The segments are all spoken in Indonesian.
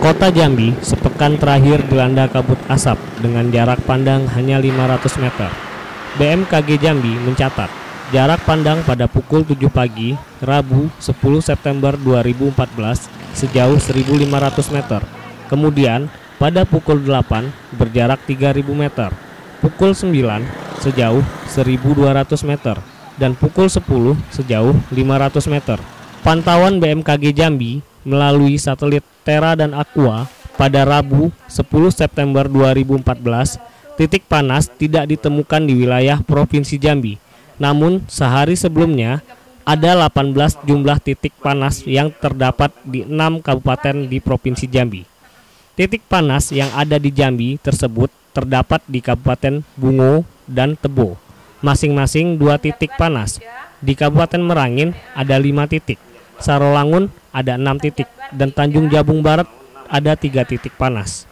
Kota Jambi sepekan terakhir dilanda kabut asap dengan jarak pandang hanya 500 meter. BMKG Jambi mencatat jarak pandang pada pukul 7 pagi Rabu 10 September 2014 sejauh 1.500 meter. Kemudian pada pukul 8 berjarak 3.000 meter, pukul 9 sejauh 1.200 meter, dan pukul 10 sejauh 500 meter. Pantauan BMKG Jambi melalui satelit Terra dan Aqua pada Rabu 10 September 2014, titik panas tidak ditemukan di wilayah Provinsi Jambi. Namun sehari sebelumnya ada 18 jumlah titik panas yang terdapat di 6 kabupaten di Provinsi Jambi. Titik panas yang ada di Jambi tersebut terdapat di Kabupaten Bungo dan Tebo, masing-masing 2 titik panas. Di Kabupaten Merangin ada 5 titik, Sarolangun ada 6 titik, dan Tanjung Jabung Barat ada 3 titik panas.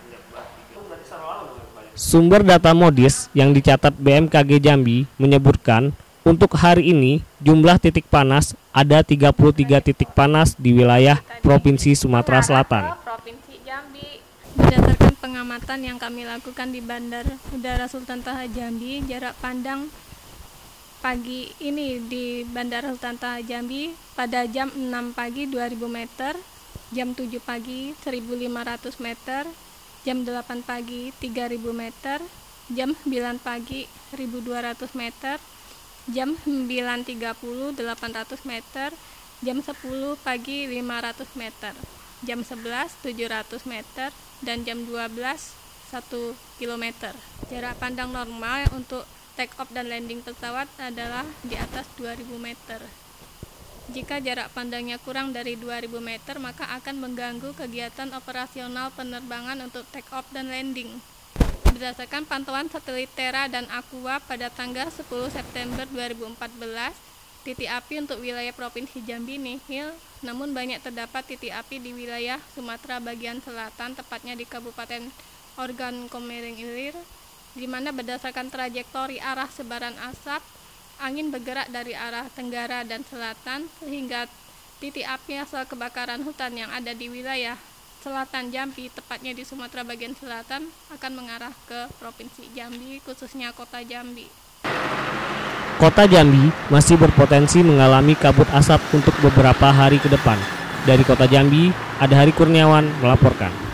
Sumber data Modis yang dicatat BMKG Jambi menyebutkan untuk hari ini jumlah titik panas ada 33 titik panas di wilayah Provinsi Sumatera Selatan. Berdasarkan pengamatan yang kami lakukan di Bandara Udara Sultan Toha Jambi, jarak pandang pagi ini di Bandara Sultan Toha Jambi pada jam 6 pagi 2000 meter, jam 7 pagi 1500 meter, jam 8 pagi 3000 meter, jam 9 pagi 1200 meter, jam 9.30 800 meter, jam 10 pagi 500 meter, jam 11 700 meter, dan jam 12 1 km. Jarak pandang normal untuk take off dan landing pesawat adalah di atas 2000 meter. Jika jarak pandangnya kurang dari 2000 meter, maka akan mengganggu kegiatan operasional penerbangan untuk take off dan landing. Berdasarkan pantauan satelit Terra dan Aqua pada tanggal 10 September 2014, titik api untuk wilayah Provinsi Jambi nihil, namun banyak terdapat titik api di wilayah Sumatera bagian selatan, tepatnya di Kabupaten Ogan Komering Ilir, di mana berdasarkan trajektori arah sebaran asap, angin bergerak dari arah tenggara dan selatan, sehingga titik api asal kebakaran hutan yang ada di wilayah selatan Jambi, tepatnya di Sumatera bagian selatan, akan mengarah ke Provinsi Jambi, khususnya Kota Jambi. Kota Jambi masih berpotensi mengalami kabut asap untuk beberapa hari ke depan. Dari Kota Jambi, Ada Hari Kurniawan melaporkan.